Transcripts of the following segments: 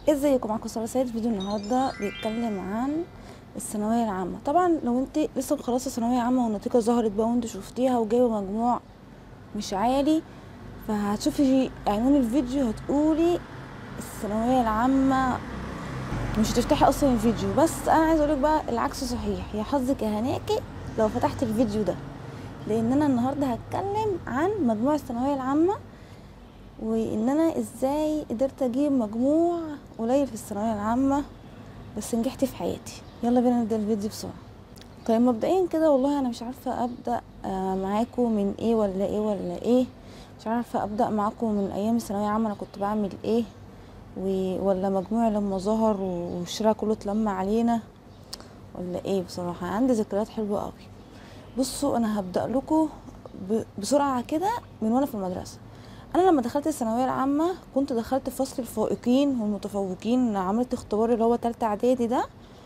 ازيكم؟ معاكم ساره سيد. فيديو النهارده بيتكلم عن الثانويه العامه. طبعا لو انت لسه مخلصه ثانويه عامه والنتيجه ظهرت بقى وانت شفتيها وجايبه مجموع مش عالي، فهتشوفي عنوان الفيديو هتقولي الثانويه العامه، مش هتفتحي اصلا الفيديو. بس انا عايزه اقولك بقى العكس صحيح، يا حظك يا هناكي لو فتحت الفيديو ده، لان انا النهارده هتكلم عن مجموع الثانويه العامه، وان انا ازاي قدرت اجيب مجموع قليل في الثانويه العامه بس نجحت في حياتي. يلا بينا نبدا الفيديو بسرعه. طيب مبدئيا كده والله انا مش عارفه ابدا معاكم من ايه ولا ايه ولا ايه. مش عارفه ابدا معاكم من ايام الثانويه العامه انا كنت بعمل ايه، ولا مجموعي لما ظهر والشارع كله اتلم علينا، ولا ايه. بصراحه عندي ذكريات حلوه قوي. بصوا انا هبدا لكم بسرعه كده من وانا في المدرسه. انا لما دخلت الثانويه العامه كنت دخلت فصل الفائقين والمتفوقين، عملت اختبار اللي هو تالتة اعدادي ده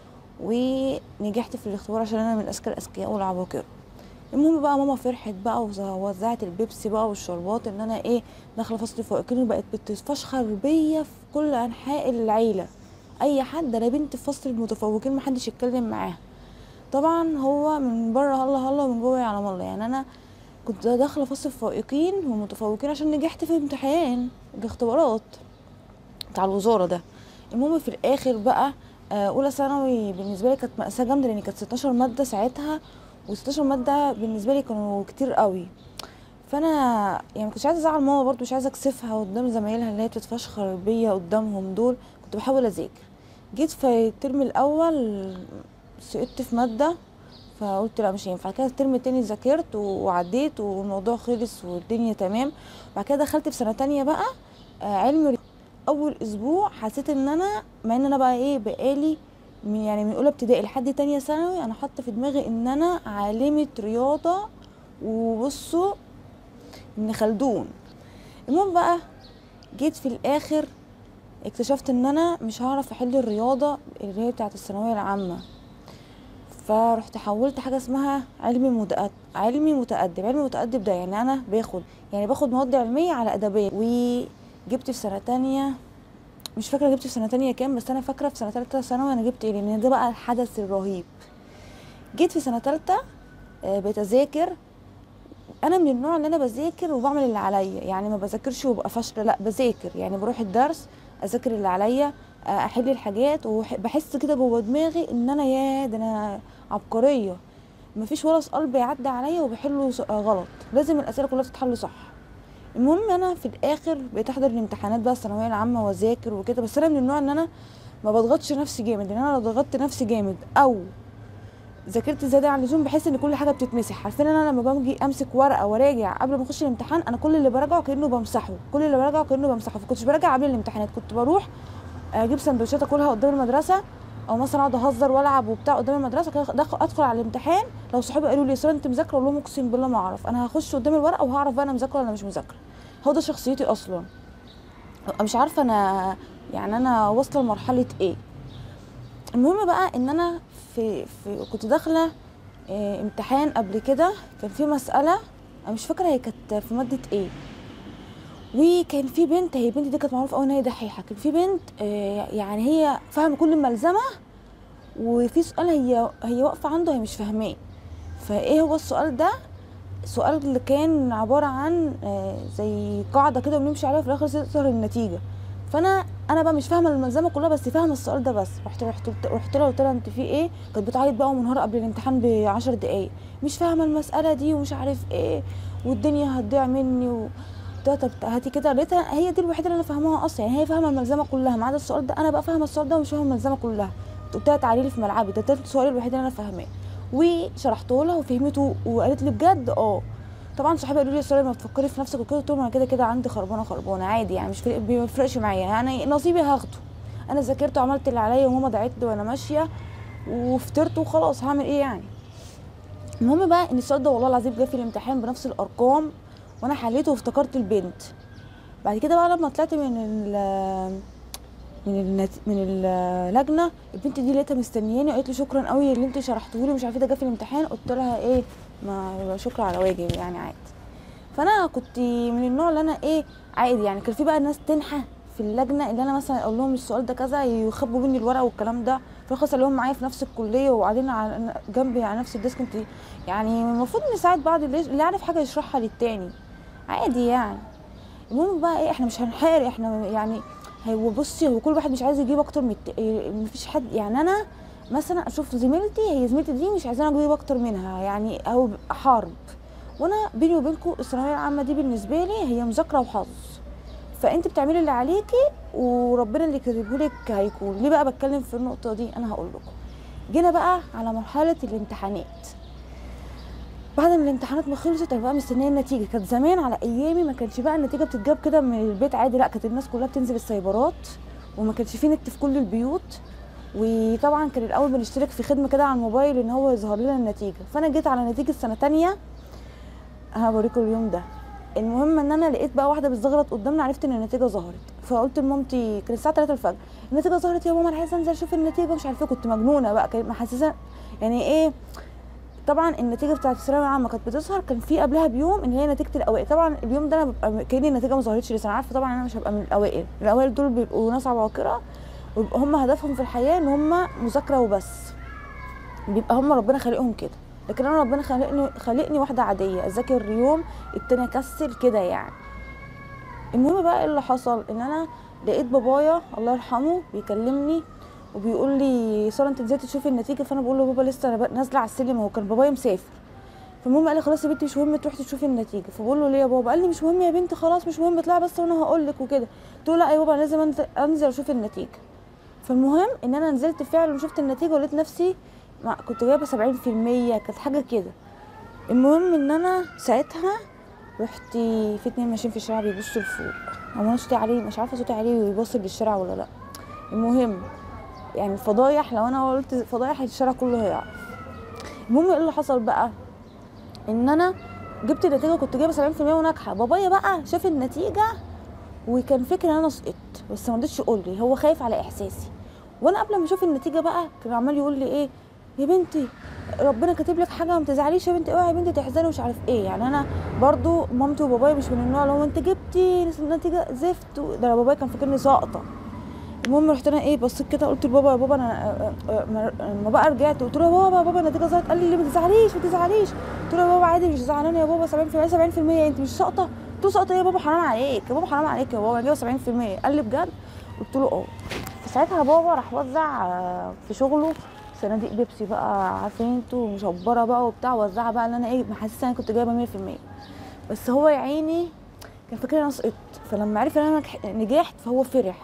ونجحت في الاختبار عشان انا من الاذكى الاذكياء والعباقرة. المهم بقى ماما فرحت بقى ووزعت البيبسي بقى والشربات ان انا ايه داخله فصل الفائقين، وبقت بتتفشخر بيا في كل انحاء العيله. اي حد انا بنت في فصل المتفوقين محدش يتكلم معاها. طبعا هو من بره هلا هلا ومن جوه يعلم الله. يعني انا كنت داخله فصل الفائقين والمتفوقين عشان نجحت في امتحان الاختبارات بتاع الوزاره ده. المهم في الاخر بقى اولى ثانوي بالنسبه لي كانت مأساة جامده، لان كانت 16 ماده ساعتها، و16 ماده بالنسبه لي كانوا كتير قوي. فانا يعني مكنتش عايزه ازعل ماما، برضو مش عايزه اكسفها قدام زمايلها اللي هي بتتفشخر بيا قدامهم دول. كنت بحاول اذاكر. جيت في الترم الاول سقطت في ماده، فقلت لا مش هينفع كده. الترم التاني ذاكرت وعديت والموضوع خلص والدنيا تمام. بعد كده دخلت في سنه تانية بقى علم رياضة. اول اسبوع حسيت ان انا، مع ان انا بقى ايه بقالي من اولى ابتدائي لحد تانية ثانوي انا حاطه في دماغي ان انا عالمه رياضه، وبصوا ابن خلدون. المهم بقى جيت في الاخر اكتشفت ان انا مش هعرف احل الرياضه اللي هي بتاعه الثانويه العامه، فرحت حولت حاجه اسمها علمي متقدم ده يعني انا باخد مواد علميه على ادبيه. وجبت في سنه تانية، مش فاكره جبت في سنه تانية كام، بس انا فاكره في سنه تالتة ثانوي انا جبت ايه، لان ده بقى الحدث الرهيب. جيت في سنه تالتة بقيت اذاكر. انا من النوع اللي انا بذاكر وبعمل اللي عليا، يعني ما بذاكرش وابقى فاشله، لا بذاكر، يعني بروح الدرس اذاكر اللي عليا، احل الحاجات، وبحس كده جوه دماغي ان انا ده انا عبقريه. مفيش ولا سؤال بيعدي عليا وبحله غلط، لازم الاسئله كلها تتحل صح. المهم انا في الاخر بقيت احضر الامتحانات بقى الثانويه العامه واذاكر وكده. بس انا من النوع ان انا ما بضغطش نفسي جامد، لان انا لو ضغطت نفسي جامد او ذاكرت زياده عن اللزوم بحس ان كل حاجه بتتمسح. عارفين انا لما باجي امسك ورقه وراجع قبل ما اخش الامتحان، انا كل اللي براجعه كانه بمسحه. فكنتش براجع قبل الامتحانات، كنت بروح اجيب سندوتشات اكلها قدام المدرسه، او مثلا اقعد اهزر والعب وبتاع قدام المدرسه كده، ادخل على الامتحان. لو صحابي قالوا لي ساره انت مذاكره، اقول لهم اقسم بالله ما اعرف، انا هخش قدام الورقه وهعرف بقى انا مذاكره ولا مش مذاكره. هو ده شخصيتي اصلا. مش عارفه انا يعني انا واصله لمرحله ايه. المهم بقى ان انا كنت داخله امتحان قبل كده، كان في مساله انا مش فاكره هي كانت في ماده ايه، وكان في بنت، هي البنت دي كانت معروفه قوي ان هي دحيحه. كان في بنت يعني هي فاهمه كل الملزمه، وفي سؤال هي واقفه عنده هي مش فاهماه. فايه هو السؤال ده؟ سؤال اللي كان عباره عن زي قاعده كده بنمشي عليها في الاخر تظهر النتيجه. فانا بقى مش فاهمه الملزمه كلها بس فاهمه السؤال ده بس. رحت لها قلت لها انت في ايه؟ كانت بتعيط بقى ومنهاره قبل الامتحان ب10 دقايق، مش فاهمه المساله دي ومش عارف ايه والدنيا هتضيع مني طب هاتي كده. لقيتها هي دي الوحيده اللي انا فاهماها اصلا، يعني هي فاهمه الملزمه كلها ما عدا السؤال ده. انا بقى فاهمه السؤال ده ومش فاهمه الملزمه كلها. قلت لها تعالي لي في ملعبي، ده السؤال الوحيد اللي انا فاهماه. وشرحته لها وفهمته وقالت لي بجد طبعا صحابي قالوا لي السؤال ما تفكري في نفسك وكده. قلت لهم انا كده كده عندي خربانه عادي، يعني مش بيفرقش معايا، يعني نصيبي هاخده. انا ذاكرت وعملت اللي عليا وماما دعت لي وانا ماشيه وفطرت وخلاص، هعمل ايه يعني. المهم بقى ان السؤال ده والله العظيم جه في الامتحان بنفس الارقام، وانا حليته وافتكرت البنت. بعد كده بقى لما طلعت من اللجنه، البنت دي لقيتها مستنياني وقالت لي شكرا قوي اللي انت شرحته لي مش عارفه ده جه في الامتحان. قلت لها ايه ما شكرا على واجب يعني عادي. فانا كنت من النوع اللي انا عادي، يعني كان في بقى ناس تنحى في اللجنه اللي انا مثلا اقول لهم السؤال ده كذا يخبوا مني الورق والكلام ده، فخلاص اللي هم معايا في نفس الكليه وقاعدين على جنبي على نفس الديسك. انت يعني المفروض نساعد بعض، اللي يعرف حاجه يشرحها للتاني عادي يعني. المهم بقى ايه، احنا مش هنحارب احنا يعني. هو بصي، هو كل واحد مش عايز يجيب اكتر من مفيش حد يعني. انا مثلا اشوف زميلتي، هي زميلتي دي مش عايزاني اجيب اكتر منها يعني، او حرب. وانا بيني وبينكم الثانويه العامه دي بالنسبه لي هي مذاكره وحظ، فانت بتعملي اللي عليكي وربنا اللي كاتبهولك هيكون. ليه بقى بتكلم في النقطه دي؟ انا هقول لكم. جينا بقى على مرحله الامتحانات. بعد ما الامتحانات ما خلصت انا بقى مستنيه النتيجه. كانت زمان على ايامي ما كانش بقى النتيجه بتتجاب كده من البيت عادي، لا كانت الناس كلها بتنزل السايبرات، وما كانش فيه نت في كل البيوت. وطبعا كان الاول بنشترك في خدمه كده على الموبايل ان هو يظهر لنا النتيجه. فانا جيت على نتيجه سنه تانية، هوريكم اليوم ده. المهم ان انا لقيت بقى واحده بتزغرط قدامنا، عرفت ان النتيجه ظهرت. فقلت لمامتي، كان الساعه 3 الفجر، النتيجه ظهرت يا ماما، انا عايزه انزل اشوف النتيجه مش عارفه. كنت مجنونه بقى، كانت محسسه يعني ايه. طبعا النتيجه بتاعت الثانويه العامه كانت بتظهر، كان في قبلها بيوم ان هي نتيجه الاوائل. طبعا اليوم ده انا ببقى كاني النتيجه ما ظهرتش لسه، انا عارفه طبعا انا مش هبقى من الاوائل. الاوائل دول بيبقوا ناس عباقره، ويبقى هم هدفهم في الحياه ان هم مذاكره وبس، بيبقى هم ربنا خالقهم كده. لكن انا ربنا خلقني واحده عاديه، اذاكر يوم التاني اكسل كده يعني. المهم بقى ايه اللي حصل، ان انا لقيت بابايا الله يرحمه بيكلمني وبيقول لي ساره انت نزلتي تشوفي النتيجه؟ فانا بقول له بابا لسه انا نازله على السلم، هو كان بابايا مسافر. فالمهم قال لي خلاص يا بنتي مش مهم تروحي تشوفي النتيجه. فبقول له ليه يا بابا؟ قال لي مش مهم يا بنتي خلاص مش مهم، اطلعي بس وانا هقول لك وكده. قلت له لا يا بابا لازم انزل اشوف النتيجه. فالمهم ان انا نزلت فعلا وشفت النتيجه، ولقيت نفسي كنت جايبه 70%، كانت حاجه كده. المهم ان انا ساعتها رحت في اتنين ماشيين في الشارع بيبصوا لفوق، هو انا صوتي عليه مش عارفه صوتي عليه ويبص للشارع ولا لا. المهم يعني فضايح، لو انا قلت فضايح الشارع كله هيعرف. المهم ايه اللي حصل بقى، ان انا جبت النتيجه كنت جايبه 70% وناجحه. بابايا بقى شاف النتيجه وكان فاكر ان انا سقطت، بس ما رضيش يقول لي، هو خايف على احساسي. وانا قبل ما اشوف النتيجه بقى كان عمال يقول لي ايه يا بنتي ربنا كاتب لك حاجه ما تزعليش يا بنتي، اوعي يا بنتي تحزني ومش عارف ايه. يعني انا برضو مامتي وبابايا مش من النوع اللي هو انت جبتي نتيجه زفت، ده انا بابايا كان فاكرني ساقطه. المهم رحت انا ايه بصيت كده قلت لبابا يا بابا انا لما بقى رجعت قلت له يا بابا النتيجه ظهرت. قال لي ما تزعليش ما تزعليش. قلت له يا بابا عادي مش زعلانه يا بابا، 70% 70%، انت مش ساقطه؟ قلت له ساقطه ايه يا بابا حرام عليك يا بابا حرام عليك يا بابا، انا جايبه 70%. قال لي بجد؟ قلت له اه. فساعتها بابا راح وزع في شغله صناديق بيبسي بقى، عارفين انتوا مشبره بقى وبتاع، وزعها بقى ان انا ايه محسسه انا كنت جايبه 100%. بس هو يا عيني كان فاكر انا سقطت، فلما عرف ان انا نجحت فهو فرح.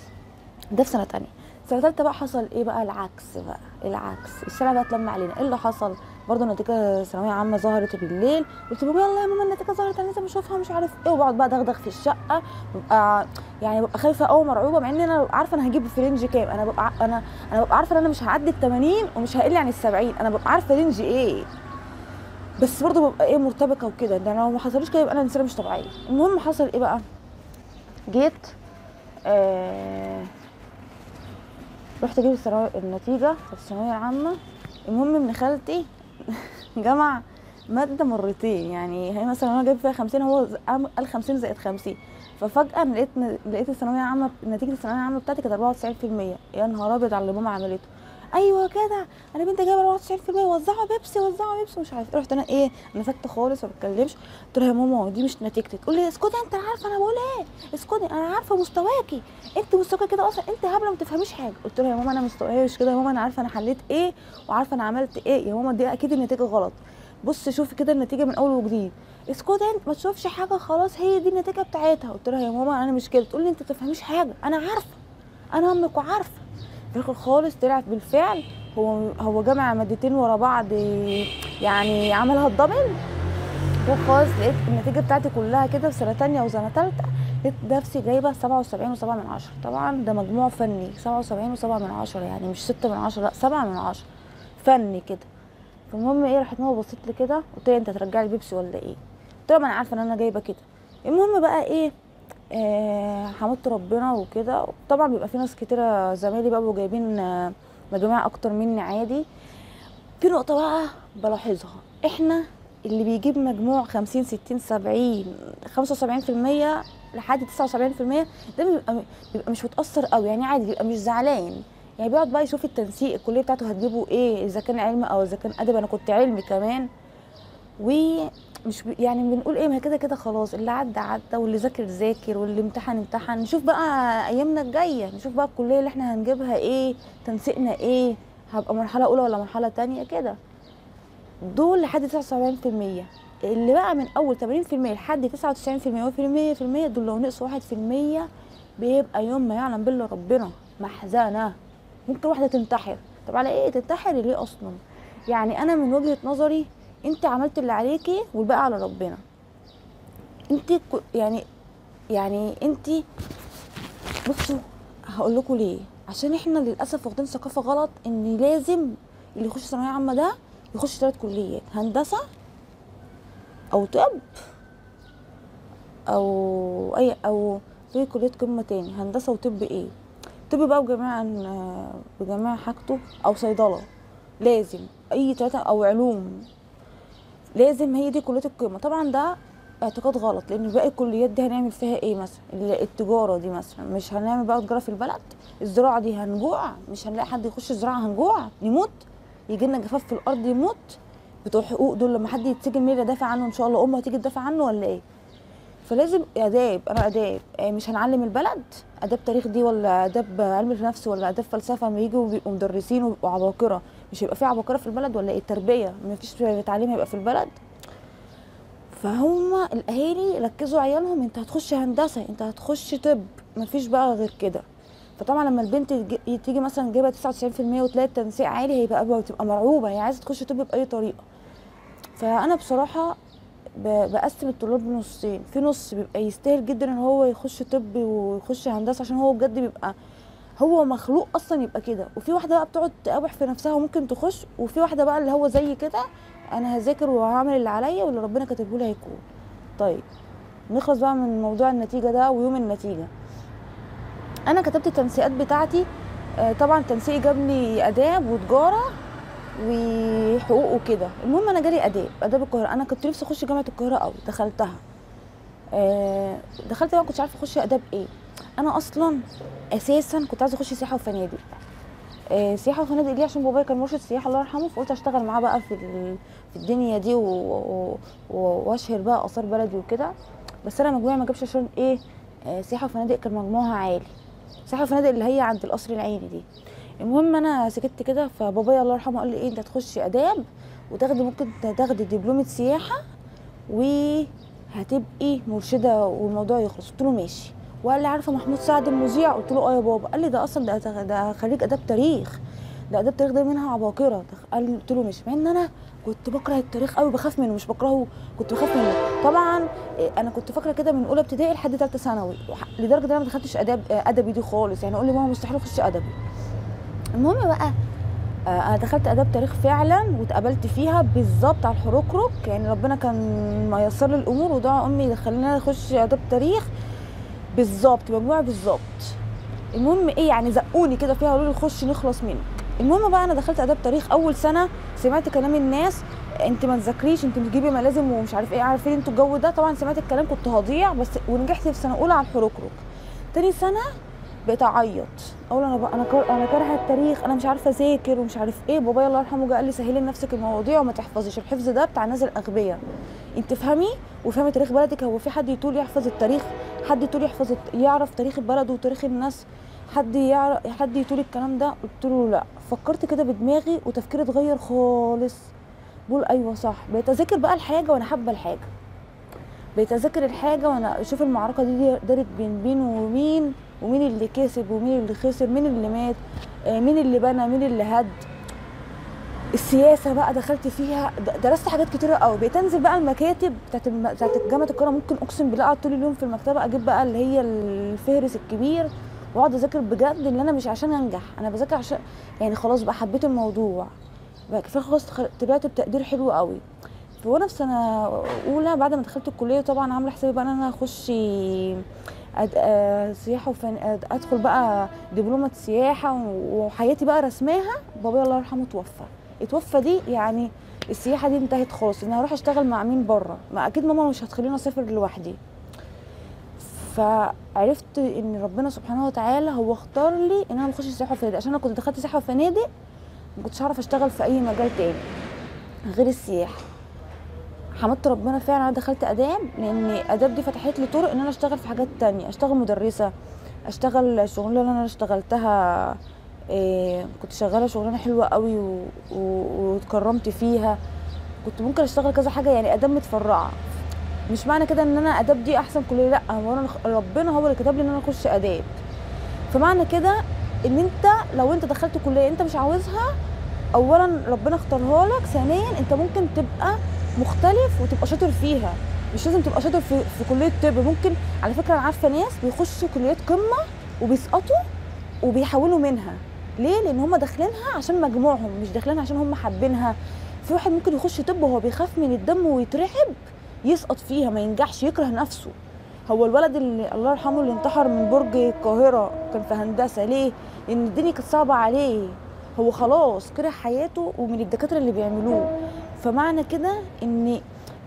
ده في سنه تانية. سنه تالتة بقى حصل ايه بقى؟ العكس بقى، العكس. الشارع بقى اتلم علينا. ايه اللي حصل؟ برضه النتيجه ثانويه عامه ظهرت بالليل، قلت لبابا يلا يا ماما النتيجه ظهرت انا لازم اشوفها مش عارف ايه. وبقعد بقى دغدغ في الشقه، ببقى يعني ببقى خايفه قوي مرعوبه، مع ان انا عارفه انا هجيب في رينج كام. انا ببقى عارفه ان انا مش هعدي ال 80 ومش هقل عن ال 70، انا ببقى عارفه رينج ايه. بس برضه ببقى ايه مرتبكه وكده، ده لو ما حصلش كده يبقى انا انسانه مش طبيعيه. المهم حصل ايه بقى، جيت رحت اجيب النتيجه في الثانويه العامه. المهم ابن خالتي جمع ماده مرتين، يعني هي مثلا انا جايب فيها 50 هو قال 50 زائد 50. ففجاه انا لقيت الثانويه العامه نتيجه الثانويه العامه بتاعتي كانت 94%. يا نهار ابيض على اللي ماما عملته. ايوه كده انا بنتي جايبه 94%، وزعوا بيبسي وزعوا بيبسي مش عارف ايه. رحت انا ايه مسكت خالص ما بتكلمش، قلت لها يا ماما دي مش نتيجتي. تقول لي اسكتي انت عارفه انا بقول ايه، اسكتي انا عارفه مستواكي، انت مستواكي كده اصلا، انت هبله ما تفهميش حاجه. قلت لها يا ماما انا مستواي مش كده يا ماما، انا عارفه انا حليت ايه وعارفه انا عملت ايه يا ماما، دي اكيد النتيجه غلط، بص شوفي كده النتيجه من اول وجديد. اسكتي انت ما تشوفش حاجه خلاص هي دي النتيجه بتاعتها. قلت لها يا ماما انا مش كده. تقول لي انت ما تفهميش حاجه، انا عارفه انا امك وعارفه. في الاخر خالص طلعت بالفعل هو جمع مادتين ورا بعض، يعني عملها الدبل. خالص لقيت النتيجه بتاعتي كلها كده في سنه تانية وسنه تالتة، لقيت نفسي جايبه 77.7. طبعا ده مجموع فني 77.7، يعني مش 6/10 لا 7/10 فني كده. فالمهم ايه راحت ماما بصيت لي كده قلت لي انت هترجعي البيبسي ولا ايه؟ قلت لها ما انا عارفه ان انا جايبه كده. المهم بقى ايه حمدت ربنا وكده. طبعا بيبقى في ناس كتيره زمايلي بقى جايبين مجاميع اكتر مني عادي. في نقطه بقى بلاحظها، احنا اللي بيجيب مجموع 50 60 70 75% لحد 79%، ده بيبقى مش متاثر قوي، يعني عادي، بيبقى مش زعلان، يعني بيقعد بقى يشوف التنسيق الكليه بتاعته هتجيبه ايه، اذا كان علم او اذا كان ادب. انا كنت علمي كمان، ومش يعني بنقول ايه، ما هي كده كده خلاص، اللي عدى عدى، واللي ذاكر ذاكر، واللي امتحن امتحن. نشوف بقى ايامنا الجايه، نشوف بقى الكليه اللي احنا هنجيبها ايه، تنسيقنا ايه، هبقى مرحله اولى ولا مرحله تانية كده. دول لحد 79%. اللي بقى من اول 80% لحد 99% و100%، دول لو نقصوا 1% بيبقى يوم ما يعلم بالله ربنا محزنه. ممكن واحده تنتحر. طب على ايه تنتحري ليه اصلا؟ يعني انا من وجهه نظري، انت عملت اللي عليكي والباقي على ربنا. انت يعني انت، بصوا هقول لكم ليه. عشان احنا للاسف واخدين ثقافه غلط ان لازم اللي يخش ثانويه عامه ده يخش 3 كليات: هندسه او طب او في كليه قمه تاني. هندسه وطب ايه؟ طب بقى بجميع حاجته، او صيدله. لازم اي 3، او علوم. لازم هي دي كليه القمه. طبعا ده اعتقاد غلط، لان باقي الكليات دي هنعمل فيها ايه؟ مثلا التجاره دي مثلا مش هنعمل بقى تجاره في البلد. الزراعه دي هنجوع، مش هنلاقي حد يخش الزراعه، هنجوع نموت، يجي لنا جفاف في الارض يموت. بتوع حقوق دول لما حد يتسجن مين اللي يدافع عنه؟ ان شاء الله امه هتيجي تدافع عنه ولا ايه؟ فلازم اداب. انا اداب، مش هنعلم البلد اداب تاريخ دي، ولا اداب علم النفس، ولا اداب فلسفه؟ ما يجوا بيبقوا مدرسين وبيبقوا عباقره، مش هيبقى في عباقره في البلد ولا ايه؟ التربيه ما فيش تعليم هيبقى في البلد. فهم الاهالي ركزوا عيالهم: انت هتخش هندسه، انت هتخش طب، مفيش بقى غير كده. فطبعا لما البنت تيجي مثلا جايبه 99% وتلاقي التنسيق عالي، بتبقى مرعوبه، هي عايزه تخش طب باي طريقه. فانا بصراحه بقسم الطلاب لنصين: في نص بيبقى يستاهل جدا ان هو يخش طب ويخش هندسه عشان هو بجد بيبقى هو مخلوق اصلا يبقى كده، وفي واحده بقى بتقعد تقاوح في نفسها وممكن تخش، وفي واحده بقى اللي هو زي كده: انا هذاكر وهعمل اللي عليا واللي ربنا كاتبه لي هيكون. طيب نخلص بقى من موضوع النتيجه ده ويوم النتيجه. انا كتبت التنسيقات بتاعتي. طبعا تنسيقي جاب لي اداب وتجاره وحقوق وكده. المهم انا جالي اداب القاهره. انا كنت نفسي اخش جامعه القاهره قوي، دخلتها. دخلت بقى، ما كنتش عارفه اخش اداب ايه. انا اصلا اساسا كنت عايزه اخش سياحه وفنادق. سياحه وفنادق ليه؟ عشان بابايا كان مرشد سياحه الله يرحمه، فقلت اشتغل معاه بقى في الدنيا دي واشهر بقى اثار بلدي وكده. بس انا مجموعي ما جابش عشان ايه؟ سياحه وفنادق كان مجموعها عالي. سياحه وفنادق اللي هي عند القصر العيني دي. المهم انا سكت كده، فبابايا الله يرحمه قال لي: ايه انت هتخشي اداب وتاخدي، ممكن تاخدي دبلومه سياحه وهتبقي مرشده والموضوع يخلص. قلت له ماشي. وقال لي: عارفه محمود سعد المذيع؟ قلت له اه يا بابا. قال لي: ده اصلا ده خريج اداب تاريخ، ده اداب تاريخ ده منها عباقره. قلت له ماشي. مع ان انا كنت بكره التاريخ قوي، بخاف منه، مش بكرهه، كنت بخاف منه طبعا. انا كنت فاكره كده من اولى ابتدائي لحد ثالثه ثانوي، لدرجه ان انا ما دخلتش ادبي دي خالص. يعني اقول لي ماما مستحيل اخش ادبي. المهم بقى انا دخلت اداب تاريخ فعلا واتقبلت فيها بالظبط على الحركرك. يعني ربنا كان ميسر لي الامور، ودعاء امي خلاني اخش اداب تاريخ بالظبط، مجموعه بالظبط. المهم ايه، يعني زقوني كده فيها، قالوا لي خشي نخلص منك. المهم بقى انا دخلت اداب تاريخ. اول سنه سمعت كلام الناس: انت ما تذاكريش، انت بتجيبي ملازم ومش عارف ايه، عارفين انتوا الجو ده. طبعا سمعت الكلام، كنت هضيع بس، ونجحت في سنه اولى على الحركرك. تاني سنه بقيت اعيط، اقول انا بقى انا كارهه التاريخ، انا مش عارفه اذاكر ومش عارف ايه. بابايا الله يرحمه جه قال لي: سهلي لنفسك المواضيع وما تحفظيش، الحفظ ده بتاع الناس الاغبياء، انت فهمي وفهمي تاريخ بلدك. هو في حد يطول يحفظ التاريخ؟ حد يطول يعرف تاريخ البلد وتاريخ الناس؟ حد يطول الكلام ده؟ قلت له لا. فكرت كده بدماغي وتفكيري اتغير خالص. بقول ايوه صح. بقيت اذاكر بقى الحاجه وانا حابه الحاجه، بقيت اذاكر الحاجه وانا اشوف المعركه دي دارت بين مين ومين، ومين اللي كسب ومين اللي خسر، مين اللي مات، مين اللي بنى، مين اللي هد. السياسه بقى دخلت فيها، درست حاجات كتيره قوي. بقيت انزل بقى المكاتب بتاعت جامعه القاهره، ممكن اقسم بالله اقعد طول اليوم في المكتبه، اجيب بقى اللي هي الفهرس الكبير واقعد اذاكر بجد. اللي انا مش عشان انجح، انا بذاكر عشان يعني خلاص بقى حبيت الموضوع بقى كفايه، خلاص طلعت بتقدير حلو قوي. وانا في سنه اولى بعد ما دخلت الكليه، طبعا عامله حسابي بقى ان انا اخش سياحه ادخل بقى دبلومه سياحه وحياتي بقى رسماها. بابايا الله يرحمه اتوفى دي يعني السياحه دي انتهت خالص، ان انا هروح اشتغل مع مين بره؟ ما اكيد ماما مش هتخليني اسافر لوحدي. فعرفت ان ربنا سبحانه وتعالى هو اختار لي ان انا ما اخش سياحه وفنادق، عشان انا كنت دخلت سياحه وفنادق ما كنتش هعرف اشتغل في اي مجال تاني غير السياحه. حمدت ربنا فعلا انا دخلت اداب، لان اداب دي فتحت لي طرق ان انا اشتغل في حاجات تانية، اشتغل مدرسه، اشتغل الشغلانه اللي انا اشتغلتها. كنت شغاله شغلانه حلوه قوي واتكرمت فيها. كنت ممكن اشتغل كذا حاجه، يعني اداب متفرعه. مش معنى كده ان انا اداب دي احسن كليه، لا، هو انا ربنا هو اللي كتب لي ان انا اخش اداب. فمعنى كده ان انت لو انت دخلت كليه انت مش عاوزها، اولا ربنا اختارها لك، ثانيا انت ممكن تبقى مختلف وتبقى شاطر فيها. مش لازم تبقى شاطر في كليه طب، ممكن على فكره انا عارفه ناس بيخشوا كليات قمه وبيسقطوا وبيحولوا منها. ليه؟ لان هم داخلينها عشان مجموعهم، مش داخلينها عشان هم حابينها. في واحد ممكن يخش طب وهو بيخاف من الدم ويترعب، يسقط فيها، ما ينجحش، يكره نفسه. هو الولد اللي الله يرحمه اللي انتحر من برج القاهره كان في هندسه، ليه؟ لان الدنيا كانت صعبه عليه، هو خلاص كره حياته ومن الدكاتره اللي بيعملوه. فمعنى كده ان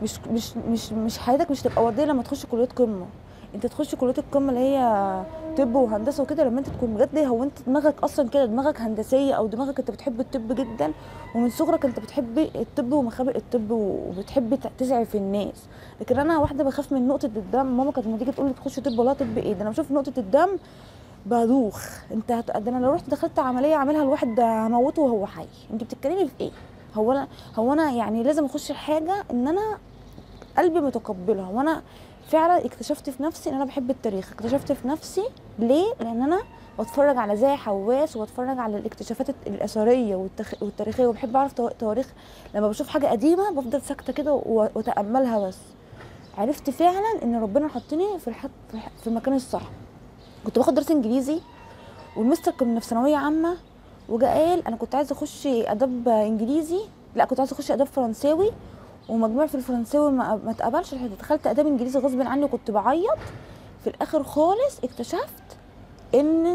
مش حياتك مش تبقى ورديه لما تخش كليات قمه. انت تخش كليات القمه اللي هي طب وهندسه وكده لما انت تكون بجد هو انت دماغك اصلا كده، دماغك هندسيه، او دماغك انت بتحب الطب جدا، ومن صغرك انت بتحب الطب ومخابئ الطب وبتحب تسعي في الناس. لكن انا واحده بخاف من نقطه الدم، ماما كانت لما تيجي تقول لي تخش طب، ولا طب ايه ده، انا بشوف نقطه الدم بدوخ. ده انا لو رحت دخلت عمليه اعملها الواحد ده هموته وهو حي. انت بتتكلمي في ايه؟ هو انا يعني لازم اخش حاجه ان انا قلبي متقبلها. وانا فعلا اكتشفت في نفسي ان انا بحب التاريخ، اكتشفت في نفسي ليه؟ لان اانا بتفرج على زاهي حواس وبتفرج على الاكتشافات الاثريه والتاريخيه، وبحب اعرف تواريخ. لما بشوف حاجه قديمه بفضل ساكته كده واتاملها. بس عرفت فعلا ان ربنا حطني في المكان الصح. كنت باخد درس انجليزي، والمستر كنا في ثانويه عامه، وجا قال انا كنت عايزه اخش اداب انجليزي، لا كنت عايزه اخش اداب فرنساوي، ومجموع في الفرنساوي ما اتقبلش. دخلت اداب انجليزي غصب عني وكنت بعيط. في الاخر خالص اكتشفت ان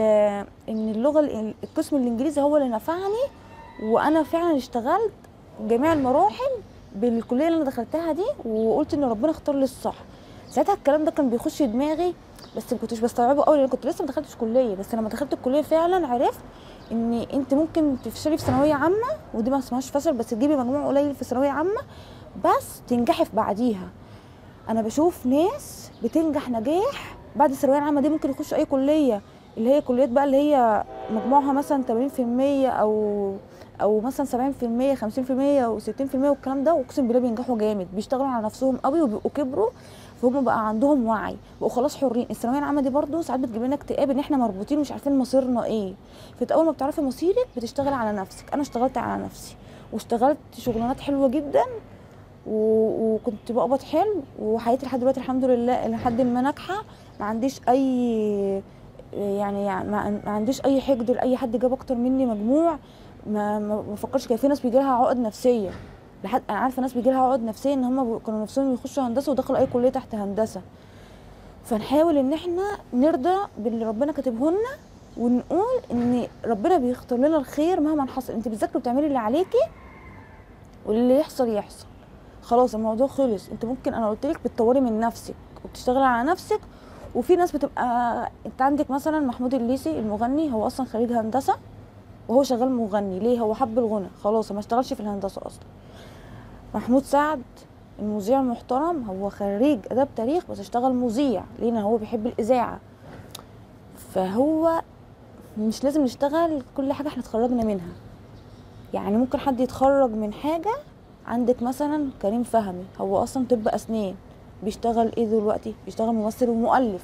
اللغه القسم الانجليزي هو اللي نفعني، وانا فعلا اشتغلت جميع المراحل بالكليه اللي انا دخلتها دي، وقلت ان ربنا اختار لي الصح. ساعتها الكلام ده كان بيخش دماغي بس ما كنتش بستوعبه قوي، لان كنت لسه ما دخلتش كليه. بس لما دخلت الكليه فعلا عرفت ان انت ممكن تفشلي في ثانويه عامه، ودي ما اسمهاش فشل، بس تجيبي مجموع قليل في ثانويه عامه بس تنجحي في بعديها. انا بشوف ناس بتنجح نجاح بعد الثانويه العامه دي، ممكن يخشوا اي كليه، اللي هي كليات بقى اللي هي مجموعها مثلا 80% او مثلا 70%، 50% او 60%، والكلام ده، واقسم بالله بينجحوا جامد، بيشتغلوا على نفسهم قوي وبيبقوا كبروا، فهم بقى عندهم وعي، بقوا خلاص حرين. الثانويه العامه دي برضو ساعات بتجيب لنا اكتئاب، ان احنا مربوطين مش عارفين مصيرنا ايه. فانت اول ما بتعرفي مصيرك بتشتغل على نفسك. انا اشتغلت على نفسي واشتغلت شغلانات حلوه جدا، وكنت بقبض حلو، وحياتي لحد دلوقتي الحمد لله لحد ما ناجحه. ما عنديش اي يعني ما عنديش اي حقد لاي حد جاب اكتر مني مجموع. ما بفكرش كده. في ناس بيجي لها عقد نفسيه، انا عارفه ناس بيجي لها عقد نفسيه ان هم كانوا نفسهم يخشوا هندسه ودخلوا اي كليه تحت هندسه. فنحاول ان احنا نرضى باللي ربنا كاتبه لنا، ونقول ان ربنا بيختار لنا الخير مهما حصل. انت بتذاكري وبتعملي اللي عليكي، واللي يحصل يحصل، خلاص الموضوع خلص. انت ممكن انا قلت لك بتطوري من نفسك وبتشتغلي على نفسك. وفي ناس بتبقى، انت عندك مثلا محمود الليثي المغني، هو اصلا خريج هندسه وهو شغال مغني. ليه؟ هو حب الغنى خلاص، ما اشتغلش في الهندسه اصلا. محمود سعد المذيع المحترم، هو خريج اداب تاريخ بس اشتغل مذيع، لان هو بيحب الاذاعه. فهو مش لازم نشتغل كل حاجه احنا اتخرجنا منها. يعني ممكن حد يتخرج من حاجه، عندك مثلا كريم فهمي، هو اصلا طب اسنان، بيشتغل ايه دلوقتي؟ بيشتغل ممثل ومؤلف.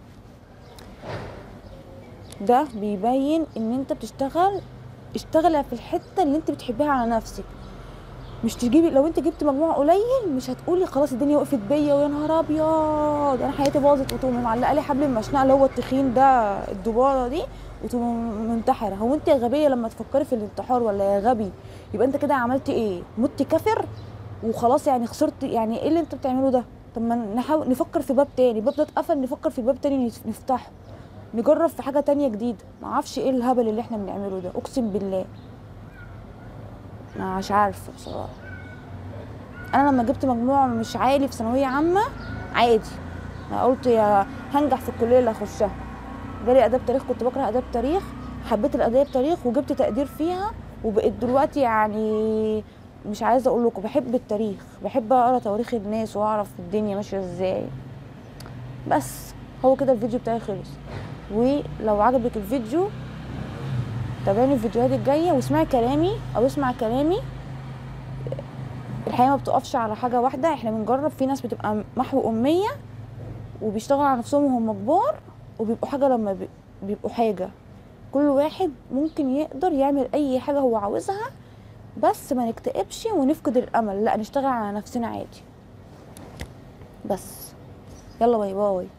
ده بيبين ان انت اشتغل في الحته اللي انت بتحبيها على نفسك. مش تجيبي، لو انت جبت مجموع قليل مش هتقولي خلاص الدنيا وقفت بيا ويا نهار ابيض انا حياتي باظت، وتقومي معلقه لي حبل المشنقه اللي هو التخين ده، الدباره دي، وتقومي منتحره. هو انت يا غبيه لما تفكري في الانتحار؟ ولا يا غبي يبقى انت كده عملتي ايه؟ مت كافر وخلاص، يعني خسرت. يعني ايه اللي انت بتعمله ده؟ طب ما نحاول نفكر في باب تاني، الباب ده اتقفل، نفكر في باب تاني نفتحه، نجرب في حاجه تانية جديده. ما اعرفش ايه الهبل اللي احنا بنعمله ده، اقسم بالله. مش عارفه بصراحه. انا لما جبت مجموع مش عالي في ثانويه عامه عادي، انا قلت يا هنجح في الكليه اللي هخشها. جالي اداب تاريخ، كنت بكره اداب تاريخ، حبيت الاداب تاريخ وجبت تقدير فيها، وبقيت دلوقتي يعني مش عايزه اقول لكم بحب التاريخ، بحب اقرا تواريخ الناس واعرف الدنيا ماشيه ازاي. بس هو كده الفيديو بتاعي خلص. ولو عجبك الفيديو تابعني الفيديوهات الجايه واسمعي كلامي او اسمع كلامي. الحياه ما بتقفش على حاجه واحده، احنا بنجرب. في ناس بتبقى محو اميه وبيشتغلوا على نفسهم وهم كبار وبيبقوا حاجه لما بيبقوا حاجه. كل واحد ممكن يقدر يعمل اي حاجه هو عاوزها، بس ما نكتئبش ونفقد الامل، لا نشتغل على نفسنا عادي. بس يلا باي باي.